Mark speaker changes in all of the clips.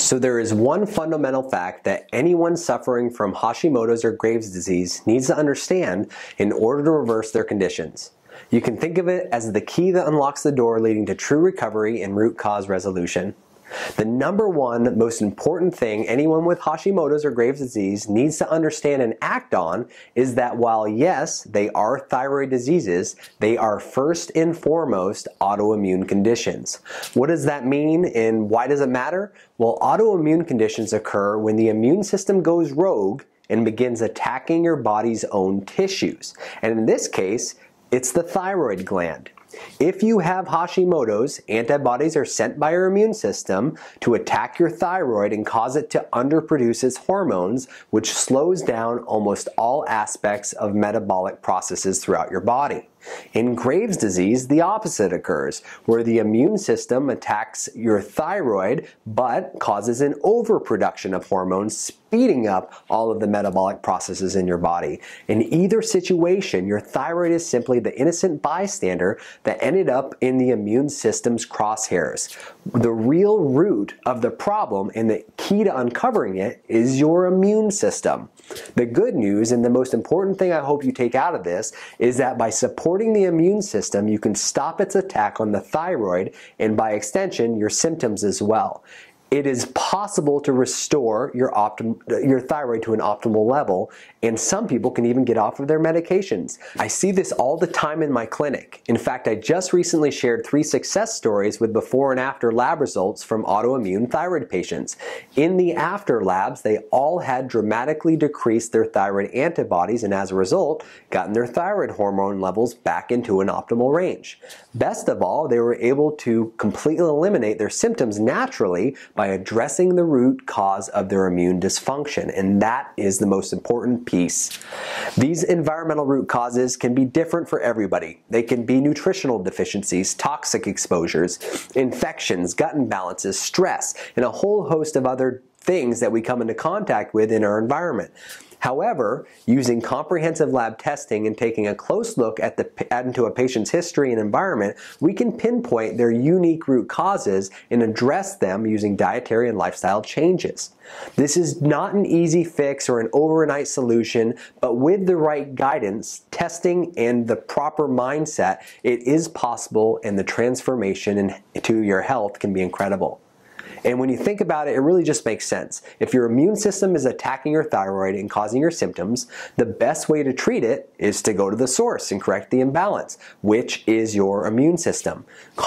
Speaker 1: So there is one fundamental fact that anyone suffering from Hashimoto's or Graves' disease needs to understand in order to reverse their conditions. You can think of it as the key that unlocks the door leading to true recovery and root cause resolution. The number one most important thing anyone with Hashimoto's or Graves' disease needs to understand and act on is that while yes, they are thyroid diseases, they are first and foremost autoimmune conditions. What does that mean and why does it matter? Well, autoimmune conditions occur when the immune system goes rogue and begins attacking your body's own tissues. And in this case, it's the thyroid gland. If you have Hashimoto's, antibodies are sent by your immune system to attack your thyroid and cause it to underproduce its hormones, which slows down almost all aspects of metabolic processes throughout your body. In Graves' disease, the opposite occurs, where the immune system attacks your thyroid but causes an overproduction of hormones, speeding up all of the metabolic processes in your body. In either situation, your thyroid is simply the innocent bystander that ended up in the immune system's crosshairs. The real root of the problem and the key to uncovering it is your immune system. The good news, and the most important thing I hope you take out of this, is that by supporting the immune system, you can stop its attack on the thyroid and by extension, your symptoms as well. It is possible to restore your thyroid to an optimal level, and some people can even get off of their medications. I see this all the time in my clinic. In fact, I just recently shared 3 success stories with before and after lab results from autoimmune thyroid patients. In the after labs, they all had dramatically decreased their thyroid antibodies and as a result, gotten their thyroid hormone levels back into an optimal range. Best of all, they were able to completely eliminate their symptoms naturally by addressing the root cause of their immune dysfunction, and that is the most important piece. These environmental root causes can be different for everybody. They can be nutritional deficiencies, toxic exposures, infections, gut imbalances, stress, and a whole host of other things that we come into contact with in our environment. However, using comprehensive lab testing and taking a close look into a patient's history and environment, we can pinpoint their unique root causes and address them using dietary and lifestyle changes. This is not an easy fix or an overnight solution, but with the right guidance, testing, and the proper mindset, it is possible and the transformation to your health can be incredible. And when you think about it, it really just makes sense. If your immune system is attacking your thyroid and causing your symptoms, the best way to treat it is to go to the source and correct the imbalance, which is your immune system.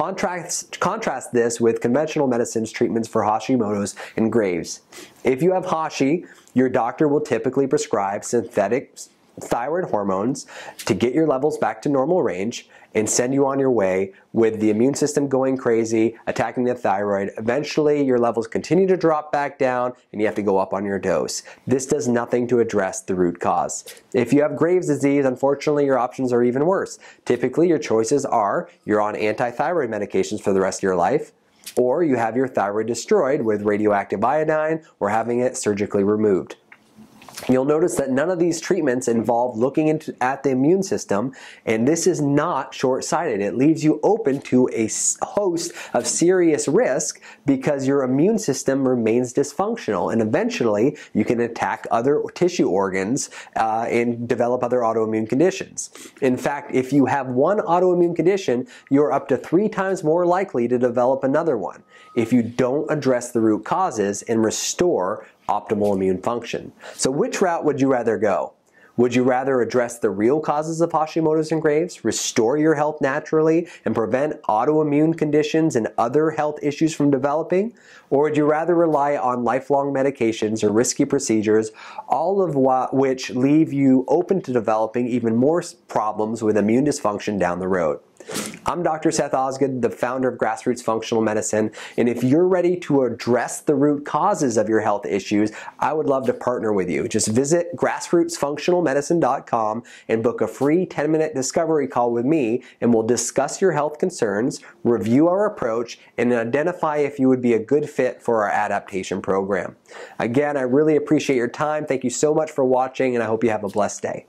Speaker 1: Contrast this with conventional medicine's treatments for Hashimoto's and Graves'. If you have Hashi, your doctor will typically prescribe synthetic thyroid hormones to get your levels back to normal range and send you on your way with the immune system going crazy, attacking the thyroid. Eventually, your levels continue to drop back down and you have to go up on your dose. This does nothing to address the root cause. If you have Graves' disease, unfortunately, your options are even worse. Typically, your choices are you're on anti-thyroid medications for the rest of your life, or you have your thyroid destroyed with radioactive iodine or having it surgically removed. You'll notice that none of these treatments involve looking at the immune system, and this is not short-sighted. It leaves you open to a host of serious risk because your immune system remains dysfunctional, and eventually you can attack other tissue organs and develop other autoimmune conditions. In fact, if you have one autoimmune condition, you're up to 3 times more likely to develop another one if you don't address the root causes and restore optimal immune function. So which route would you rather go? Would you rather address the real causes of Hashimoto's and Graves', restore your health naturally, and prevent autoimmune conditions and other health issues from developing? Or would you rather rely on lifelong medications or risky procedures, all of which leave you open to developing even more problems with immune dysfunction down the road? I'm Dr. Seth Osgood, the founder of GrassRoots Functional Medicine, and if you're ready to address the root causes of your health issues, I would love to partner with you. Just visit grassrootsfunctionalmedicine.com and book a free 10-minute discovery call with me, and we'll discuss your health concerns, review our approach, and identify if you would be a good fit for our adaptation program. Again, I really appreciate your time. Thank you so much for watching, and I hope you have a blessed day.